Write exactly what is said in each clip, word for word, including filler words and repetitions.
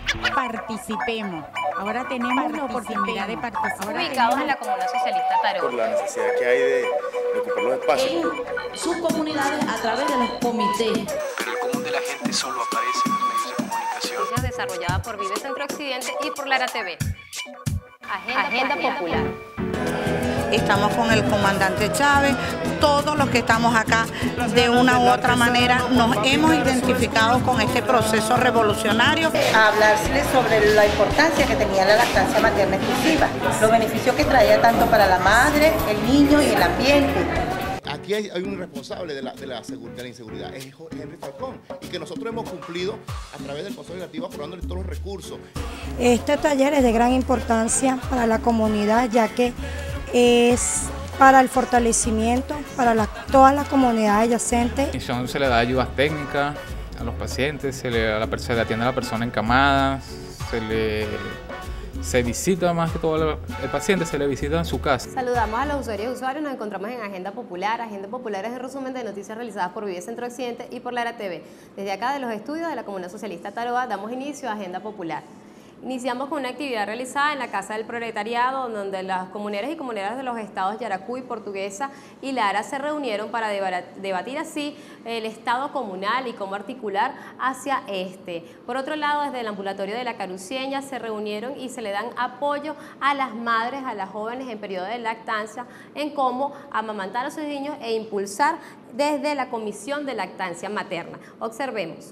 Participemos. Ahora tenemos la oportunidad de participar. Ubicados en la Comuna Socialista Taroba. Por la necesidad que hay de, de ocupar los espacios. En sus comunidades a través de los comités. Pero el común de la gente solo aparece en los medios de comunicación. Desarrollada por Vive Centro Occidente y por Lara T V. Agenda, Agenda Popular. Estamos con el comandante Chávez, todos los que estamos acá de una u otra manera nos hemos identificado con este proceso revolucionario. A hablarles sobre la importancia que tenía la lactancia materna exclusiva, los beneficios que traía tanto para la madre, el niño y el ambiente. Aquí hay, hay un responsable de la, de, la de la inseguridad, es Henry Falcón, y que nosotros hemos cumplido a través del Consejo Legislativo aprobándole todos los recursos. Este taller es de gran importancia para la comunidad, ya que es para el fortalecimiento para la, toda la comunidad adyacente. Se le da ayudas técnicas a los pacientes, se le, a la, se le atiende a la persona encamada, se le se visita más que todo el paciente, se le visita en su casa. Saludamos a los usuarios y usuarios, nos encontramos en Agenda Popular. Agenda Popular es el resumen de noticias realizadas por Vive Centro Occidente y por Lara T V. Desde acá de los estudios de la Comuna Socialista Taroba damos inicio a Agenda Popular. Iniciamos con una actividad realizada en la Casa del Proletariado, donde las comuneras y comuneras de los estados Yaracuy, Portuguesa y Lara se reunieron para debatir así el estado comunal y cómo articular hacia este. Por otro lado, desde el ambulatorio de la Caruceña se reunieron y se le dan apoyo a las madres, a las jóvenes en periodo de lactancia, en cómo amamantar a sus niños e impulsar desde la Comisión de Lactancia Materna. Observemos.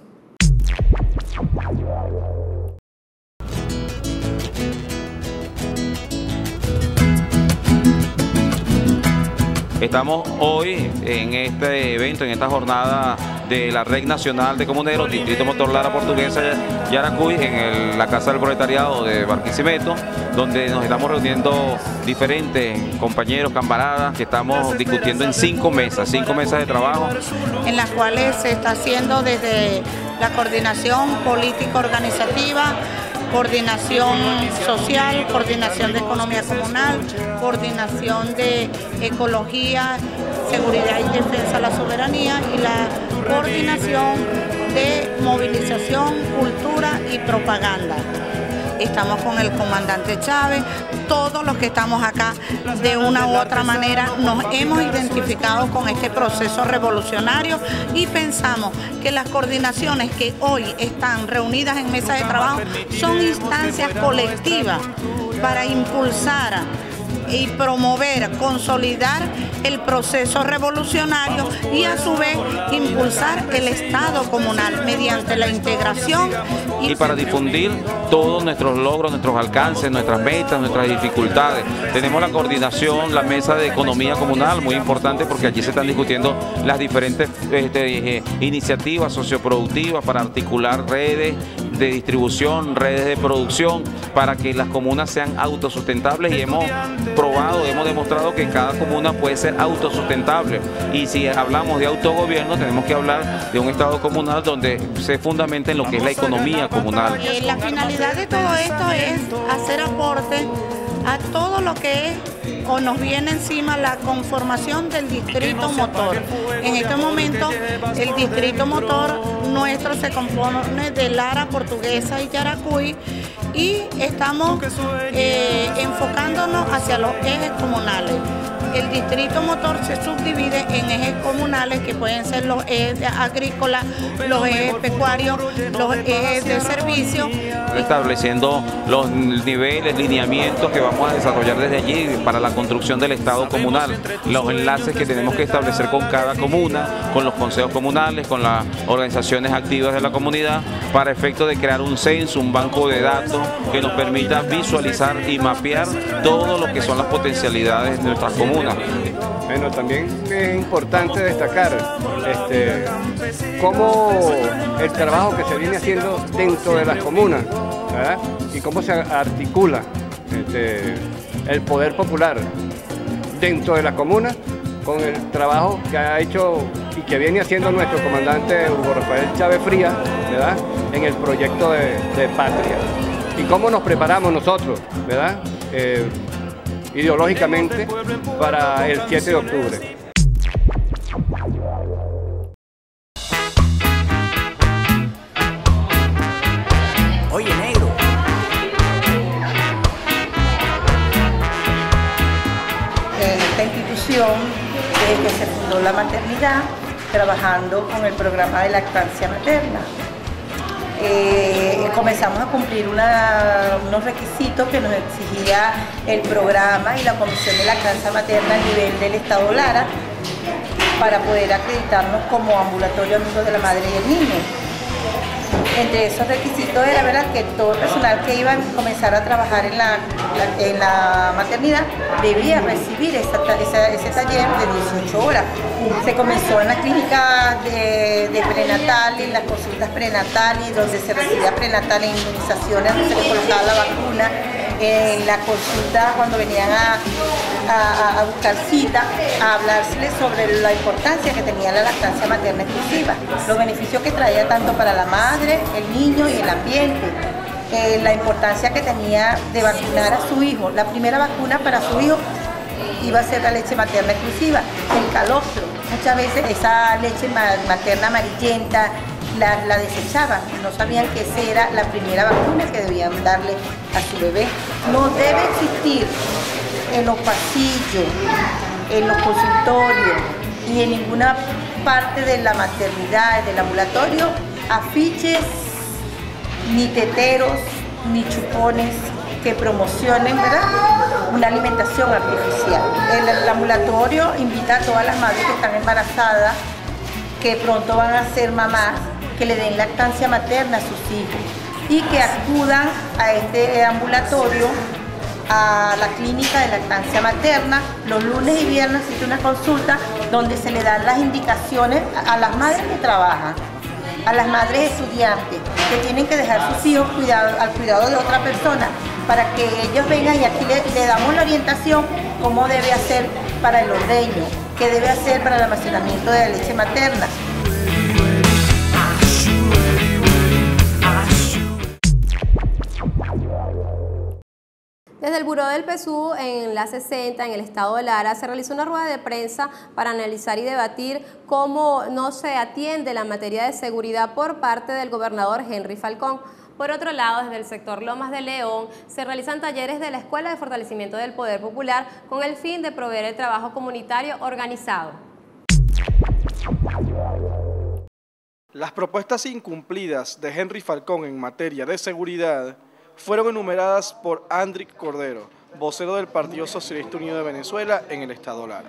Estamos hoy en este evento, en esta jornada de la Red Nacional de Comuneros, Distrito Motor Lara Portuguesa Yaracuy, en el, la Casa del Proletariado de Barquisimeto, donde nos estamos reuniendo diferentes compañeros, camaradas, que estamos discutiendo en cinco mesas, cinco mesas de trabajo. En las cuales se está haciendo desde la coordinación político-organizativa, coordinación social, coordinación de economía comunal, coordinación de ecología, seguridad y defensa de la soberanía y la coordinación de movilización, cultura y propaganda. Estamos con el comandante Chávez, todos los que estamos acá de una u otra manera nos hemos identificado con este proceso revolucionario y pensamos que las coordinaciones que hoy están reunidas en mesas de trabajo son instancias colectivas para impulsar y promover, consolidar el proceso revolucionario y a su vez impulsar el Estado comunal mediante la integración y, y para difundir todos nuestros logros, nuestros alcances, nuestras metas, nuestras dificultades. Tenemos la coordinación, la mesa de economía comunal, muy importante porque allí se están discutiendo las diferentes este, eh, iniciativas socioproductivas para articular redes de distribución, redes de producción, para que las comunas sean autosustentables y hemos probado, hemos demostrado que cada comuna puede ser autosustentable y si hablamos de autogobierno tenemos que hablar de un estado comunal donde se fundamenta en lo que es la economía comunal. Eh, la finalidad de todo esto es hacer aporte a todo lo que es o nos viene encima la conformación del distrito motor. En este momento el distrito motor nuestro se compone de Lara, Portuguesa y Yaracuy y estamos eh, enfocándonos hacia los ejes comunales. El distrito motor se subdivide en ejes comunales que pueden ser los ejes agrícolas, los ejes pecuarios, los ejes de servicio. Estableciendo los niveles, lineamientos que vamos a desarrollar desde allí para la construcción del Estado comunal, los enlaces que tenemos que establecer con cada comuna, con los consejos comunales, con las organizaciones activas de la comunidad, para efecto de crear un censo, un banco de datos que nos permita visualizar y mapear todo lo que son las potencialidades de nuestras comunas. Bueno, también es importante destacar este, cómo el trabajo que se viene haciendo dentro de las comunas, ¿verdad? Y cómo se articula este, el poder popular dentro de las comunas con el trabajo que ha hecho y que viene haciendo nuestro comandante Hugo Rafael Chávez Frías, ¿verdad? En el proyecto de, de Patria. Y cómo nos preparamos nosotros, ¿verdad? Eh, ideológicamente para el siete de octubre. Oye, negro, institución desde que se fundó la maternidad, trabajando con el programa de lactancia materna. Eh, comenzamos a cumplir una, unos requisitos que nos exigía el programa y la Comisión de Lactancia Materna a nivel del Estado Lara para poder acreditarnos como ambulatorio amigo de la madre y el niño. Entre esos requisitos era, ¿verdad?, que todo el personal que iba a comenzar a trabajar en la, la, en la maternidad debía recibir esa, esa, ese taller de dieciocho horas. Se comenzó en la clínica de, de prenatal, en las consultas prenatales, donde se recibía prenatal en inmunizaciones, donde se le colocaba la vacuna, en la consulta cuando venían a, a, a buscar cita, a hablárseles sobre la importancia que tenía la lactancia materna exclusiva, los beneficios que traía tanto para la madre, el niño y el ambiente, eh, la importancia que tenía de vacunar a su hijo. La primera vacuna para su hijo iba a ser la leche materna exclusiva, el calostro. Muchas veces esa leche materna amarillenta la, la desechaban, no sabían que esa era la primera vacuna que debían darle a su bebé. No debe existir en los pasillos, en los consultorios y en ninguna parte de la maternidad, del ambulatorio, afiches, ni teteros, ni chupones que promocionen, ¿verdad?, una alimentación artificial. El, el ambulatorio invita a todas las madres que están embarazadas, que pronto van a ser mamás, que le den lactancia materna a sus hijos y que acudan a este ambulatorio, a la clínica de lactancia materna. Los lunes y viernes existe una consulta donde se le dan las indicaciones a las madres que trabajan, a las madres estudiantes que tienen que dejar sus hijos cuidado, al cuidado de otra persona, para que ellos vengan y aquí le, le damos la orientación cómo debe hacer para el ordeño, qué debe hacer para el almacenamiento de la leche materna. Desde el Buró del P S U en la sesenta, en el estado de Lara, se realizó una rueda de prensa para analizar y debatir cómo no se atiende la materia de seguridad por parte del gobernador Henry Falcón. Por otro lado, desde el sector Lomas de León, se realizan talleres de la Escuela de Fortalecimiento del Poder Popular con el fin de proveer el trabajo comunitario organizado. Las propuestas incumplidas de Henry Falcón en materia de seguridad fueron enumeradas por Andrick Cordero, vocero del Partido Socialista Unido de Venezuela en el estado Lara.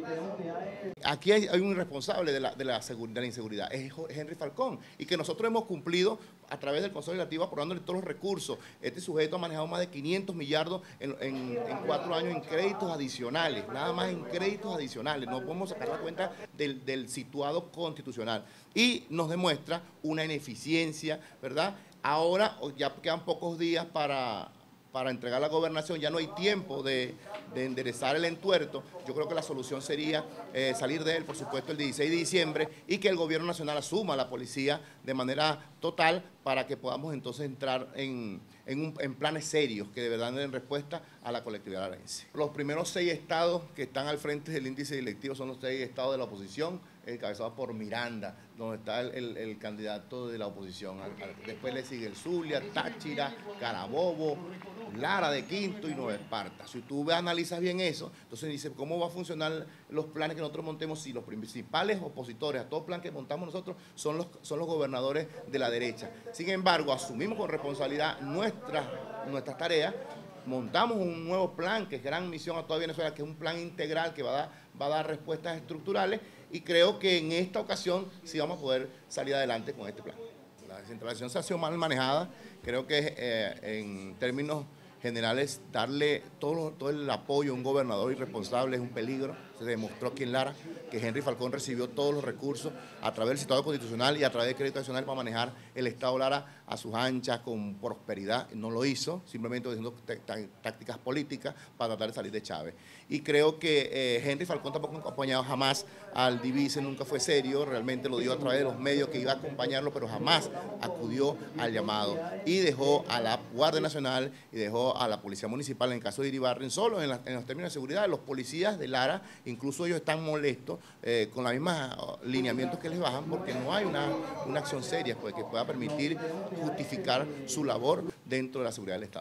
Aquí hay, hay un responsable de la, de, la de la inseguridad, es Henry Falcón, y que nosotros hemos cumplido a través del Consejo Legislativo aportándole todos los recursos. Este sujeto ha manejado más de quinientos millardos en, en, en cuatro años en créditos adicionales, nada más en créditos adicionales. No podemos sacar la cuenta del, del situado constitucional. Y nos demuestra una ineficiencia, ¿verdad? Ahora ya quedan pocos días para, para entregar la gobernación, ya no hay tiempo de, de enderezar el entuerto. Yo creo que la solución sería eh, salir de él, por supuesto, el dieciséis de diciembre y que el gobierno nacional asuma la policía de manera total para que podamos entonces entrar en, en, un, en planes serios que de verdad den respuesta a la colectividad larense. Los primeros seis estados que están al frente del índice directivo son los seis estados de la oposición, encabezados por Miranda, donde está el, el, el candidato de la oposición. Después le sigue el Zulia, Táchira, Carabobo, Lara de Quinto y Nueva Esparta. Si tú analizas bien eso, entonces dices, ¿cómo va a funcionar los planes que nosotros montemos si los principales opositores a todo plan que montamos nosotros son los, son los gobernadores de la derecha? Sin embargo, asumimos con responsabilidad nuestras, nuestras tareas, montamos un nuevo plan que es Gran Misión a toda Venezuela, que es un plan integral que va a dar, va a dar respuestas estructurales, y creo que en esta ocasión sí vamos a poder salir adelante con este plan. La descentralización se ha sido mal manejada, creo que eh, en términos generales darle todo, todo el apoyo a un gobernador irresponsable es un peligro. Se demostró aquí en Lara que Henry Falcón recibió todos los recursos a través del citado constitucional y a través del crédito adicional para manejar el Estado Lara a sus anchas, con prosperidad. No lo hizo, simplemente haciendo tácticas políticas para tratar de salir de Chávez. Y creo que eh, Henry Falcón tampoco ha acompañado jamás al Divice, nunca fue serio, realmente lo dio a través de los medios que iba a acompañarlo, pero jamás acudió al llamado y dejó a la Guardia Nacional y dejó a la Policía Municipal, en el caso de Iribarren, solo en, la, en los términos de seguridad. Los policías de Lara, incluso ellos están molestos eh, con los mismos lineamientos que les bajan, porque no hay una, una acción seria pues, que pueda permitir justificar su labor dentro de la seguridad del Estado.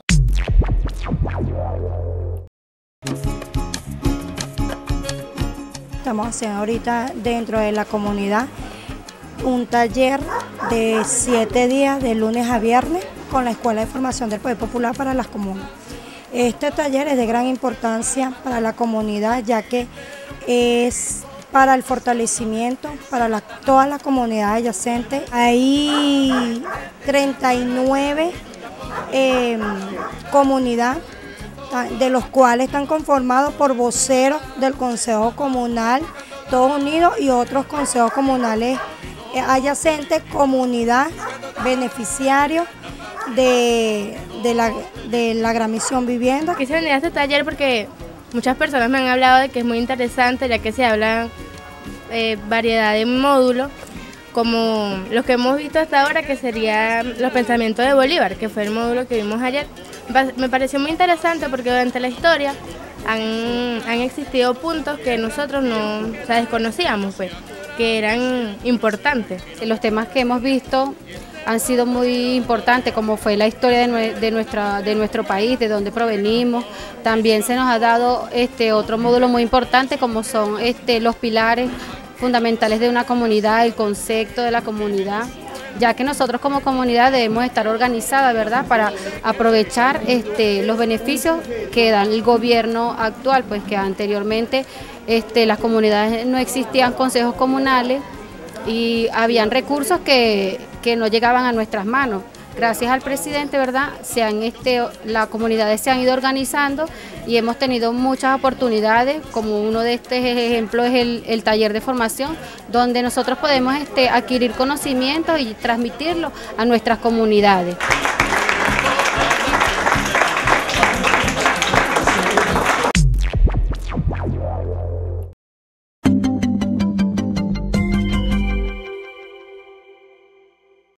estamos haciendo ahorita dentro de la comunidad un taller de siete días, de lunes a viernes, con la Escuela de Formación del Poder Popular para las Comunas. Este taller es de gran importancia para la comunidad, ya que es para el fortalecimiento, para la, toda la comunidad adyacente. Hay treinta y nueve eh, comunidades, de los cuales están conformados por voceros del Consejo Comunal, todos unidos, y otros consejos comunales adyacentes, comunidad, beneficiarios de, de, la, de la Gran Misión Vivienda. Quise venir a este taller porque muchas personas me han hablado de que es muy interesante, ya que se habla eh, variedad de módulos, como los que hemos visto hasta ahora, que serían los pensamientos de Bolívar, que fue el módulo que vimos ayer. Me pareció muy interesante porque durante la historia han, han existido puntos que nosotros no, o sea, desconocíamos, pues, que eran importantes. Los temas que hemos visto han sido muy importantes, como fue la historia de, nue de, nuestra, de nuestro país, de dónde provenimos. También se nos ha dado este, otro módulo muy importante, como son este, los pilares fundamentales de una comunidad, el concepto de la comunidad, ya que nosotros como comunidad debemos estar organizadas, ¿verdad?, para aprovechar este, los beneficios que da el gobierno actual, pues que anteriormente este, las comunidades no existían consejos comunales y habían recursos que, que no llegaban a nuestras manos. Gracias al presidente, ¿verdad?, se han, este, las comunidades se han ido organizando y hemos tenido muchas oportunidades, como uno de estos ejemplos es el, el taller de formación, donde nosotros podemos este, adquirir conocimientos y transmitirlo a nuestras comunidades.